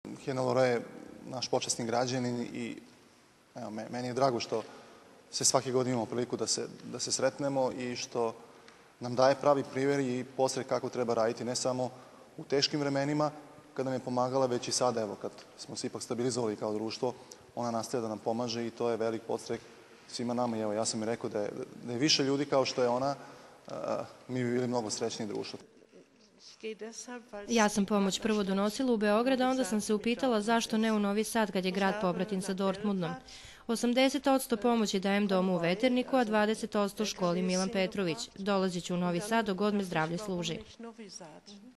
Hena Lore je naš počasni građanin i evo, meni je drago što se svake godine imamo priliku da se sretnemo i što nam daje pravi primjer i podstrek kako treba raditi, ne samo u teškim vremenima kada nam je pomagala, već i sada, evo, kad smo se ipak stabilizovali kao društvo, ona nastaje da nam pomaže i to je velik podstrek svima nama. I evo, ja sam i rekao da je više ljudi kao što je ona, mi bi bili mnogo srećniji društvo. Ja sam pomoć prvo donosila u Beograd, a onda sam se upitala zašto ne u Novi Sad kad je grad pobratin sa Dortmundom. 80% pomoći dajem domu u Veterniku, a 20% školi Milan Petrović. Dolazit ću u Novi Sad dok god me zdravlje služi.